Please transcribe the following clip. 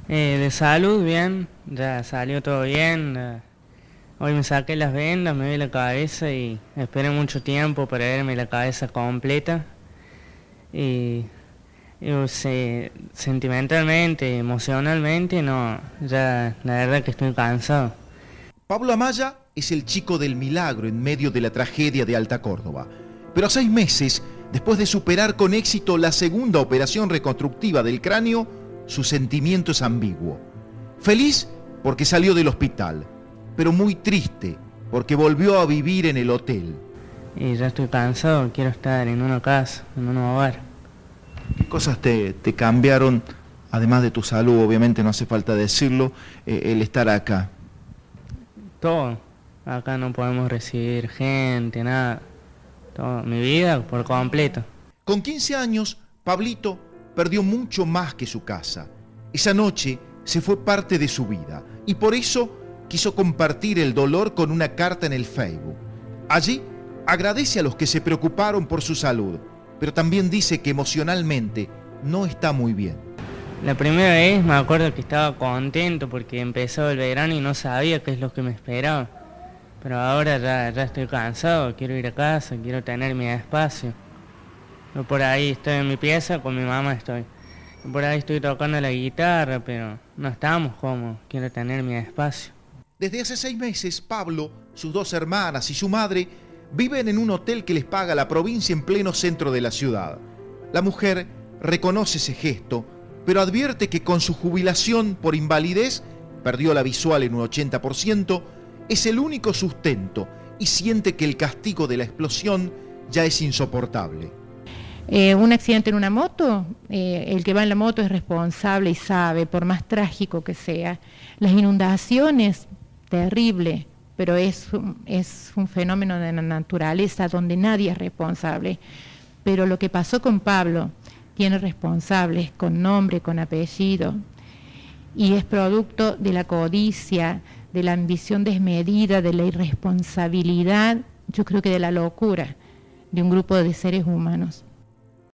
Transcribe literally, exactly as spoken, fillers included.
Eh, de salud, bien, ya salió todo bien. eh, Hoy me saqué las vendas, me vi la cabeza y esperé mucho tiempo para verme la cabeza completa. Y, y, o sea, sentimentalmente, emocionalmente, no, ya la verdad que estoy cansado. Pablo Amaya es el chico del milagro en medio de la tragedia de Alta Córdoba. Pero a seis meses, después de superar con éxito la segunda operación reconstructiva del cráneo, su sentimiento es ambiguo. Feliz porque salió del hospital, pero muy triste porque volvió a vivir en el hotel. Y ya estoy cansado, quiero estar en una casa, en un hogar. ¿Qué cosas te, te cambiaron, además de tu salud, obviamente no hace falta decirlo, eh, el estar acá? Todo. Acá no podemos recibir gente, nada. Todo. Mi vida por completo. Con quince años, Pablito perdió mucho más que su casa. Esa noche se fue parte de su vida y por eso quiso compartir el dolor con una carta en el Facebook. Allí agradece a los que se preocuparon por su salud, pero también dice que emocionalmente no está muy bien. La primera vez me acuerdo que estaba contento porque empezó el verano y no sabía qué es lo que me esperaba. Pero ahora ya, ya estoy cansado, quiero ir a casa, quiero tener mi espacio. Yo por ahí estoy en mi pieza, con mi mamá estoy. Yo por ahí estoy tocando la guitarra, pero no estamos cómodos, quiero tener mi espacio. Desde hace seis meses, Pablo, sus dos hermanas y su madre viven en un hotel que les paga la provincia en pleno centro de la ciudad. La mujer reconoce ese gesto, pero advierte que con su jubilación por invalidez, perdió la visual en un ochenta por ciento, es el único sustento y siente que el castigo de la explosión ya es insoportable. Eh, un accidente en una moto, eh, el que va en la moto es responsable y sabe, por más trágico que sea. Las inundaciones, terrible, pero es, es un fenómeno de la naturaleza donde nadie es responsable. Pero lo que pasó con Pablo tiene responsables con nombre, con apellido, y es producto de la codicia, de la ambición desmedida, de la irresponsabilidad, yo creo que de la locura de un grupo de seres humanos.